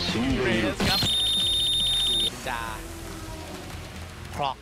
เรสครับนินจาพรอก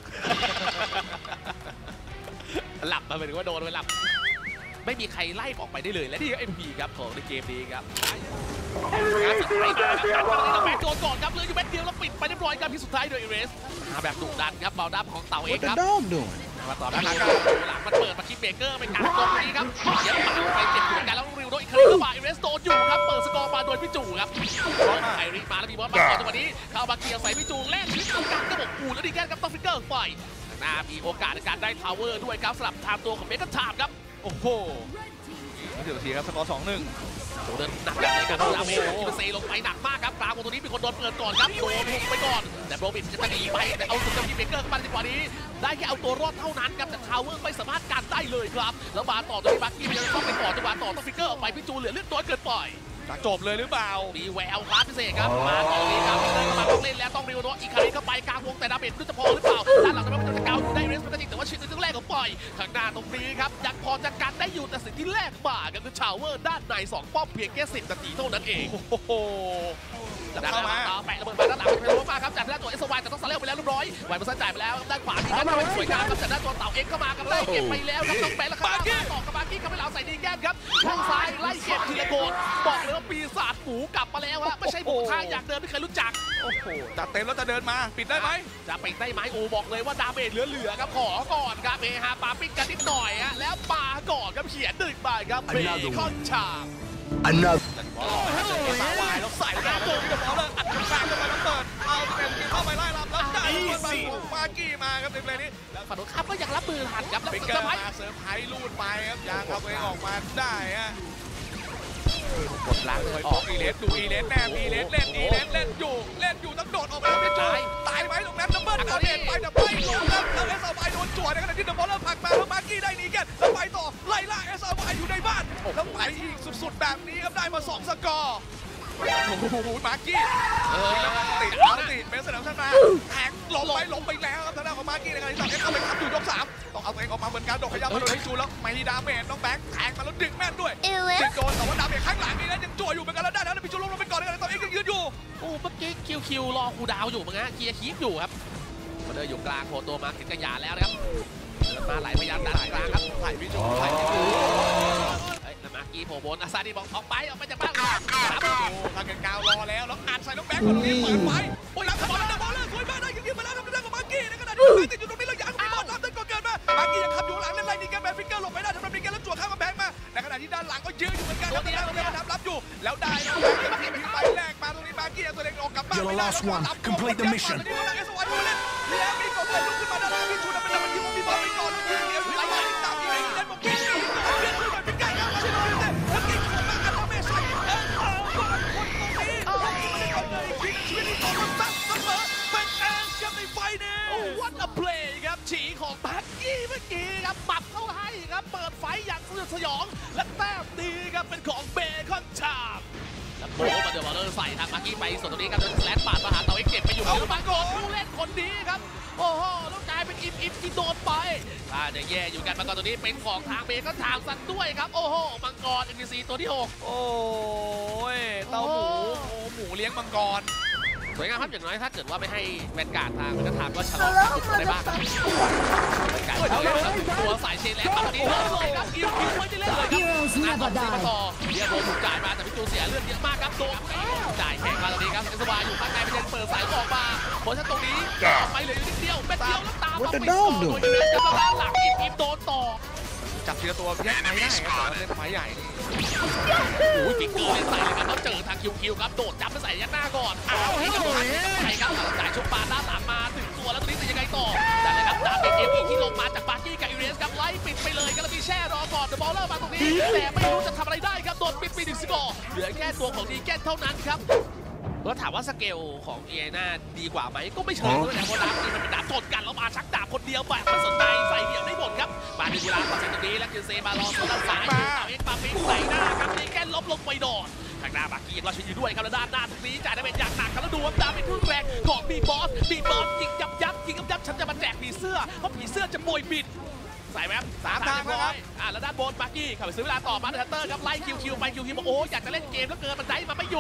หลับมาเหมือนว่าโดนไปหลับไม่มีใครไล่ออกไปได้เลยและนี่ก็ MVP ครับของในเกมนี้ครับงานสุดท้ายมาครับการแบกโดนก่อนครับเหลืออยู่แม็กเดียวแล้วปิดไปเรียบร้อยครับที่สุดท้ายโดยเอเรสมาแบบดุดันครับเบาดับของเต่าเองครับมาต่อหน้าหลังมันเปิดมาคิดเบเกอร์เป็นการตรงนี้ครับเย็บปากไปเจ็บอยู่กันแล้วริวโดนอีกครั้งเข้ามาเอเรสโดนอยู่ครับเปิดสกอร์มาโดยพี่จู่ครับไอริมาแล้วมีบอสมาต่อจังหวะนี้เข้ามาเกียร์ใส่พี่จู่แล่นชีวิตตรงกลางกระบอกปูแล้วดีแกนครับต้องฟิกเกอร์ไฟน่ามีโอกาสในการได้ทาวเวอร์ด้วยครับสลับทางตัวของเมกะทามครับโอ้โหไม่ถึงทีครับสกอร์ 2-1 เดินหนักในการทำเองคิมเซลงไปหนักมากครับกลางวงตรงนี้มีคนโดนเปิดก่อนครับโดนหุบไปก่อนแต่โรบินจะหนีไปแต่เอาสุดกับพี่เบเกอร์มาในจังหวะนี้ได้แค่เอาตัวรอดเท่านั้นครับแต่ทาวเวอร์ไม่สามารถกันได้เลยครับแล้วมาต่อตรงนี้บักกี้ยังต้องไปต่อจังหวะต่อต้องฟิกเกอร์ออกไปพี่จูเหลือเลือดน้อยเกินไปจบเลยหรือเปล่ามีแววครับพิเศษครับมาต่อนี้ครับพิเศษมาต้องเล่นแล้วต้องริวโนอีกครั้งเข้าไปกลางวงแต่ดาเมจจะพอหรือเปล่าด้านหลังจะเป็นเกาอยู่ได้เรสมันก็จริงแต่ว่าชิ้นนึงแรกของปล่อยข้างหน้าตรงนี้ครับยังพอจะกันได้อยู่แต่สิ่งที่แรกมาก็คือชาวเวอร์ด้านใน2ป้อมเพียงแค่10 นาทีเท่านั้นเองโอ้โหด้านหลังแปะระเบิดมาด้านหลังเป็นรู้มากครับจากด้านตัวเอสโอวแต่ต้องสไลด์ไปแล้วเรียบร้อยไหวมันสั่นจ่ายไปแล้วด้านขวามีด้านเป็นสวยงามครับจากด้านตัวเต่าเองเข้ามากันไล่เก็บไปแล้วครับต้องแปะแล้วครับต่อกับบาร์กี้เข้าไปแล้วใส่ดีแกนครับข้างซ้ายไล่เก็บทีละโกนบอกเลยว่าปีศาจหมูกลับมาแล้วฮะไม่ใช่หมูทางอย่างเดิมที่เคยรู้จักโอ้โหจัดเต็มแล้วจะเดินมาปิดได้ไหมจะปิดได้ไหมโอ้บอกเลยว่าดาเมจเหลือครับขอก่อนครับเฮฮาปาปิกกันนิดหน่อยฮะแล้วปาก่อนครับเขียนดึกไปครับเบคอนชาอันนั้นสาวายแล้วใส่แล้วโดนกับเขาเลยอัดกระแสเข้าไปแล้วเปิดเอาเป็นเข้าไปไล่รับแล้วได้มากี้มาครับในเพลย์นี้แล้วฝั่งตรงข้ามก็ยังรับมือทันครับแล้วเซอร์ไพรส์ลูดไปครับยางเอาตัวเองออกมาได้ฮะกดล้างเลยออกอีเลสดูอีเลสแน่อีเลสเล่นอีเลสเล่นอยู่ต้องโดดออกมาไม่ตายไหมตรงนั้นดับเบิลเอาเด็ดไปแต่ไม่ลงแล้วเอสเอาไปโดนจั่วในขณะที่เดอะบอลเลอร์ผลักมาแล้วมาร์กี้ได้หนีแกแล้วไปต่อไล่ล่าเอสเอาไปอยู่ในบ้านแล้วไปอีกสุดๆแบบนี้ครับได้มา2 สกอร์โอ้โหมาร์กี้ติดเมสเซอร์ท่านมาแทงลงไปแล้วครับทางด้านของมาร์กี้ในขณะที่ต่อเอสเอาไปขับอยู่ยก3ต้องเอาตัวเองออกมาเหมือนกันโดดขยับมาโดนให้จูแล้วไม่ดาเมจน้องแบงค์แทงมาแล้วดึงแม่นด้วยดึงโดนแต่ว่าดาเมจข้างหลังนี่นะยังจั่วอยู่เหมือนกันแล้วได้แล้วพี่จูลงไปก่อนในขณะที่ต่อเองยังยืนอยู่โอ้เมื่อกี้คิวรอคูดาวอยู่มั้งฮะเกียร์คีฟอยู่ครับมาเดินอยู่กลางโผล่ตัวมาถึงกระยาแล้วนะครับมาไหลพยายามดันกลางครับไหลพี่จูไหลมาร์กี้โผล่บนอาซาดีบอกออกไปจากบ้านครับทางเกินกาวรอแล้วอัดใส่น้องแบงค์คนนี้เปิดไฟโอ้ยหลังบอลแล้วบอลเลยสวยมากได้ยิงไปแล้วทางด้านของมาร์กี้ในขณะที่ติดอยู่ตรงนี้แล้วยังมีบอลรับได้ก่อนเกินมามาร์กี้ยังขับอยู่หลังเล่นไล่ดีแกนแบฟิกเกอร์ลงไปได้ทำไมดีแกนแล้วจั่วข้ามกำแพงมาในขณะที่ด้านหลังก็ยืนอยู่เหมือนกันแล้วตรงนี้มันรับอยู่แล้วได้น้องแบงค์จะทิ้งไปแรกมาตรงนี้มาร์กี้ตัวเองออกกลับบ้านไม่ได้แล้วcomplete the mission นี่มันเอสวายมาเล่นแล้วมีกองเล่นลุกขึ้นมาด้านหลังพี่ชูนำเป็นยิงมีบอลไปก่อนยิงเดียวไล่ตามยิงเล่นบอกพี่เล่นขึ้นมาเป็นไก่แล้วใช่ไหมเนี่ยแล้วเก่งมากกันแล้วเมสันคนตรงนี้ไม่ได้ก่อนเลยอีกทีชีวิตที่ต่อมาซัดเสมอเป็นแอนกับในไฟเนี่ย What a play ครับฉีของแบ็กกี้เมื่อกี้ครับปัดเข้าให้ครับเปิดไฟอย่างสยดสยองและแต้มดีครับเป็นของเบคอนชาบแล้วโบมาเดอร์บอลเลอร์ใส่ทางมาร์กี้ไปส่วนตรงนี้ครับแลนด์ปาดมาหาเต่าเอ็กเก็บไปอยู่ที่บังโกผู้เล่นคนนี้ครับโอ้โหแล้วกลายเป็นอิมที่โดนไปจะแย่อยู่กันมังกรตัวนี้เป็นของทางเบคอนชาบสันด้วยครับโอ้โหมังกร NPC ตัวที่6 โอ้ยเต่าหมูเลี้ยงมังกรสวยงามครับอย่างน้อยถ้าเกิดว่าไม่ให้แวนการ์ดทางมันก็ทำก็ชะลอได้บ้างการตัวสายเชนแลนด์ตอนนี้เลยครับคิวไม่ได้เล่นเลยครับนาต่อต่อเดียโบถูกจ่ายมาแต่พี่จูเสียเลือดเยอะมากครับโดนจ่ายแข่งมาตรงนี้ครับเอสวาอยู่ข้างในไปเดินเปิดสายออกมาเพราะฉะนั้นตรงนี้ไปเลยนิดเดียวเม็ดเดียวแล้วตามมาปิดต่อโดยเดินจากด้านหลังอิมโดนต่อจับทีละตัวแยกไม้ได้ครับเล่นไม้ใหญ่โอ้ยฟิกเกอร์เล่นใส่เลยครับแล้วเจอทางคิวครับโดดจับไปใส่ยัดหน้าก่อนให้กระโดดไปครับจ่ายชุบปาด้านหลังมาถึงตัวแล้วตรงนี้จะยังไงต่อได้เลยครับดาเมจเอฟที่ลงมาจากบาร์กี้กับอิเรสครับไล่ปิดไปเลยก็แล้วมีแช่รอก่อนเดอะบอลเลอร์มาตรงนี้แต่ไม่รู้จะทำอะไรได้ครับโดนปิดไป1 สกอร์เหลือแค่ตัวของดีแกนเท่านั้นครับแล้วถามว่าสเกลของเอน่าดีกว่าไหมก็ไม่เชิงด้วยนะเพราะดาบนี่มันเป็นดาบชนกันแล้วมาชักดาบคนเดียวแบบไม่สนใจใส่เดี่ยวได้หมดครับมาถึงเวลาตัดสินตรงนี้แล้วคิวเซมารอส่วนด้านซ้ายเอาเอ็กซ์ปาปิ้งใส่หน้าครับดีแกนล้มลงไปโดนทางหน้าบาร์กี้ยังรอชิดอยู่ด้วยครับแล้วด้านหน้าตรงนี้จ่ายได้เป็นอย่างหนักครับแล้วดูว่าดาบเป็นพุ่งแรงของบีบอสยิงยับฉันจะมาแจกผีเสื้อเพราะผีเสื้อจะโบยบิดใส่ไหมครับ3 ทางครับแล้วด้านบนบาร์กี้เข้าไปซื้อเวลาต่อมาเดอะฮันเตอร์ครับไล่คิวไปคิวบอกโอ้อยากจะเล่นเกมแล้วเกินมันได้มาไม่หยุด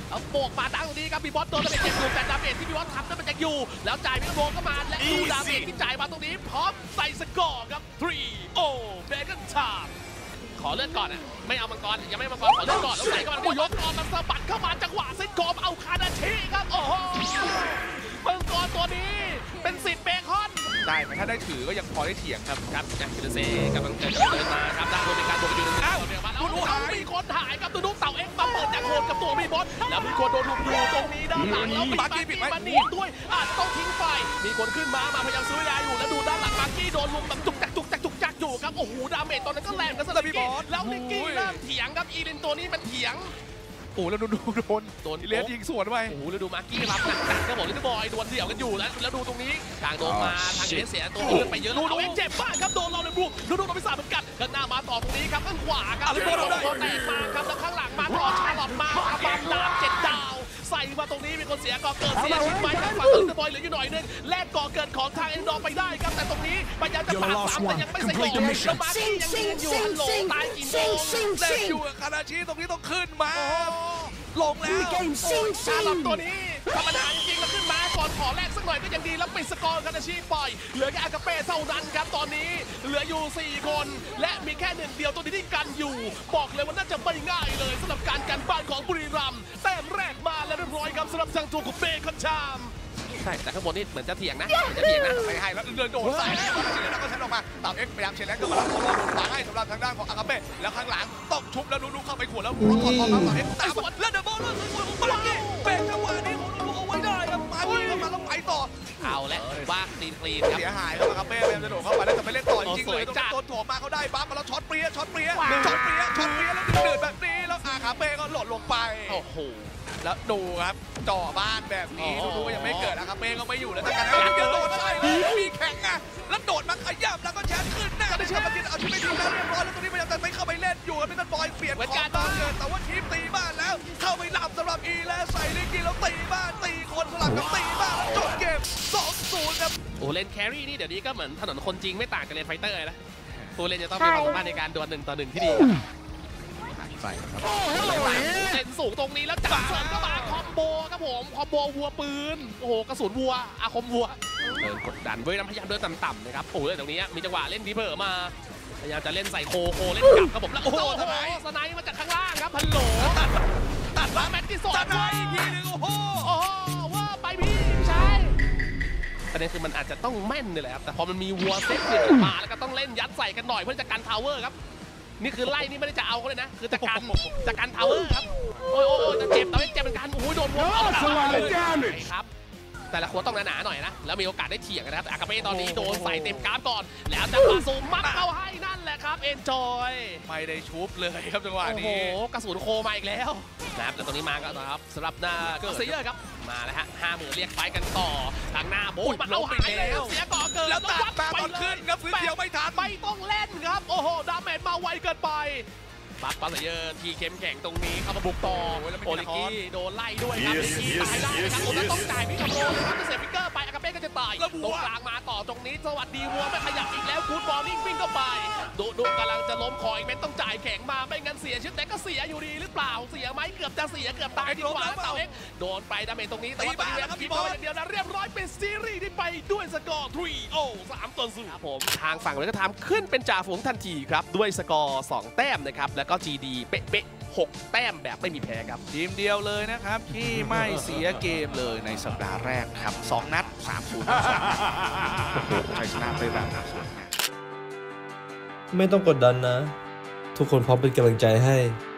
เอาโบกมาดังตรงนี้ครับบีบอสโดนดาเมจเจ็บอยู่แต่ดาเมจที่บีบอสทำนั้นมันยังอยู่แล้วจ่ายมิโบก็มาและดูดาเมจที่จ่ายมาตรงนี้พร้อมใส่สกอร์ครับ 3-0 เบเกอร์ไทม์ขอเลือดก่อนอ่ะไม่เอามังกรยังไม่มังกรขอเลือดก่อนแล้วใส่เข้ามาแล้วยกออกมาสะบัดเข้ามาจังหวะเซตกอมเอาคานาชิครับโอ้โหมังกรตัวนี้เป็นสิทธิ์เบคอนได้แต่ถ้าได้ถือก็ยังพอได้เถียงครับครับจากคิลเซ่กำลังเดินมาครับด้านบนมีการโดนไปอยู่หนึ่งเดียวมาแล้วมีคนหายครับดูเต่าเอ็กซ์มาเปิดจากโคนกับตัวมีบอสแล้วมีคนโดนลุมอยู่ตรงนี้ด้านหลังแล้วมาร์กี้มันหนีด้วยอาจต้องทิ้งไฟมีคนขึ้นมาพยายามซื้อยาอยู่แล้วดูด้านหลังมาร์กี้โดนลุมแบบจุกจักอยู่ครับโอ้โหดาเมจตอนนั้นก็แรงกันสำหรับพี่บอสแล้วนิกกี้เริ่มเถียงครับอีลินตัวนี้มันเถียงโอ้แล้วโดนเลสยิงสวนไปโอ้โหแล้วดูมาร์กี้รับหนักก็บอกลิทบอยดวลเดี่ยวกันอยู่แล้วดูตรงนี้กลางโดนมาทางเลสเสียตัวเลือดไปเยอะดูเอ็กเจ็บมากครับโดนเราเลยบุกดูเราไปสาดเหมือนกันข้างหน้ามาต่อตรงนี้ครับข้างขวาครับลิทบอยโดนแตกมาครับแล้วข้างหลังมาต่อชาลอตมาบอมดาบ7 ดาวใส่มาตรงนี้มีคนเสียก่อเกิดเสียชีวิตไปทางฝั่งลิทบอยเหลืออยู่หน่อยนึงแลกก่อเกิดของทางเอ็นดอร์ไปได้ครับแต่ตรงนี้พยายามจะปาดซ้ำแต่ยังไม่สยองแล้วมาร์กี้ยังยืนอยู่ฮัลโหลตายกี่โมงเล่นอยู่กับคาราชิตรงนี้ต้องขึ้นมาลงแล้วชาลอตตัวนี้ธรรมดาจริงๆแล้วขึ้นมาก่อนขอแรกสักหน่อยก็ยังดีแล้วปิดสกอร์คานาชิปล่อยเหลือแค่อากาเป้เท่านั้นครับตอนนี้เหลืออยู่4คนและมีแค่1เดียวตัวนี้ที่กันอยู่บอกเลยว่าน่าจะไม่ง่ายเลยสำหรับการกันบ้านของบุรีรัมย์แต้มแรกมาแล้วเรียบร้อยครับสำหรับทางตัวของเบคอนชามใช่แต่ข้างบนนี่เหมือนจะเถียงนะไม่ให้แล้วเดินโดดใส่แล้วก็เช็ดออกมาตามเอ็กพยายามเช็ดแล้วก็มาแล้วเขาลงขวาให้สำหรับทางด้านของอากาเป้แล้วข้างหลังต้องชุบแล้วดูเข้าไปขวดแล้วรถต่อมาต่อเอ็กตามแล้วเดอะบอลเลยสวยของมาร์กี้เป็นจังหวะนี้ของดูเอาไว้ได้ครับมาร์กี้เข้ามาแล้วไปต่อเอาและว่าคลีนครับเสียหายแล้วอากาเป้พยายามจะโดดเข้าไปแล้วจะไปเล่นต่อจริงเลยต้องโดนถ่วงมาเขาได้บัฟมาแล้วช็อตเปรี้ยแล้วเดือดแบบนี้แล้วอากาเป้ก็หล่นลงไปโอ้โหแล้วดูครับจ่อบ้านแบบนี้ดูว่ายังไม่เกิดนะครับเมย์ก็ไม่อยู่แล้วแต่กันแล้วยังโดดใช่มีแข่งอ่ะแล้วโดดมาขยับแล้วก็แชร์ขึ้นหน้าได้แชร์มากินเอาชีวิตทีมแล้วเรียบร้อยแล้วตรงนี้พยายามจะไม่เข้าไปเล่นอยู่นี่นั่นบอยเปลี่ยนของบ้านเกิดแต่ว่าทีมตีบ้านแล้วเข้าไปหลับสำหรับอีแล้วใส่ลิกิแล้วตีบ้านตีคนสลับกับตีบ้านแล้วจบเกม 2-0 ครับโอ้เล่นแครี่นี่เดี๋ยวนี้ก็เหมือนถนนคนจริงไม่ต่างกับเล่นไฟเตอร์นะตัวเล่นจะต้องมีความสามารถในการดวล1 ต่อ 1ที่ดีใส่ครับเล่นสูงตรงนี้แล้วจับเสริมเข้ามาคอมโบครับผมคอมโบวัวปืนโอ้โหกระสุนวัวอาคมวัวเดินกดดันเว้ยพยายามเดินต่ำๆนะครับโอ้โหตรงนี้มีจังหวะเล่นดีเบอร์มาพยายามจะเล่นใส่โคเล่นกลับครับผมแล้วโอ้โหสไนด์มาจากข้างล่างครับฮัลโหลตัดมาแมตติสสไนด์อีกทีนึงโอ้โหว่าไปพี่ใช่ประเด็นคือมันอาจจะต้องแม่นนี่แหละครับแต่พอมันมีวัวเซตเกิดมาแล้วก็ต้องเล่นยัดใส่กันหน่อยเพื่อจะกันทาวเวอร์ครับนี่คือไล่นี่ไม่ได้จะเอาเขาเลยนะคือจะกันทาวเวอร์ครับโอ้ยจะเจ็บแต่ไม่เจ็บเหมือนกันโอ้ยโดนวัวครับแต่ละคนต้องหนาๆหน่อยนะแล้วมีโอกาสได้เถียงนะครับแต่อากาเป้ตอนนี้โดนใส่เต็มกราฟก่อนแล้วจะมาซูมมัดเข้าให้นั่นแหละครับเอนจอยไม่ได้ชุบเลยครับจังหวะนี้โอ้โหกระสุนโคมาอีกแล้วนะครับแต่ตรงนี้มาก็ครับสำหรับหน้าเกิดเสียครับมาแล้วฮะ50,000เรียกไฟกันต่อทางหน้าโบมาเอาหายแล้วเสียก่อเกินแล้วตัดตอนขึ้นครับฟื้นเดียวไม่ทันไม่ต้องเล่นครับโอ้โหดาเมจมาไวเกินไปบัฟปาเซเยอร์ทีเข้มแข็งตรงนี้เข้ามาบุกต่อโอลิกี้โดนไล่ด้วยครับลิกี้ตายได้นะครับแล้วต้องจ่ายพิกาโมนะครับจะเสียฟิกเกอร์ไปอากาเป้ก็จะตายตรงกลางมาต่อตรงนี้สวัสดีวัวไม่ขยับอีกแล้วกูดบอลนิ่งวิ่งเข้าไปดูกำลังจะล้มคออีกเม็ดต้องจ่ายแข็งมาไม่งั้นเสียชีวิตแต่ก็เสียอยู่ดีหรือเปล่าเสียไหมเกือบจะเสียเกือบตายดีกว่าเต่าเอ็กโดนไปดาเมจตรงนี้แต่ว่าตอนนี้ครับพี่บอลอย่างเดียวนะเรียบร้อยเป็นซีรีส์ที่ไปด้วยสกอร์ 3-0ครับผมทางฝั่งเลยก็ทำขึ้นเป็นจ่าฝูงทันทีครับด้วยสกอร์2 แต้มนะครับแล้วก็ GD เป๊ะ6 แต้มแบบไม่มีแพ้ครับทีมเดียวเลยนะครับที่ไม่เสียเกมเลยในสัปดาห์แรกครับ2 นัด 3-0 ชัยชนะไปแบบสวยงามไม่ต้องกดดันนะทุกคนพร้อมเป็นกำลังใจให้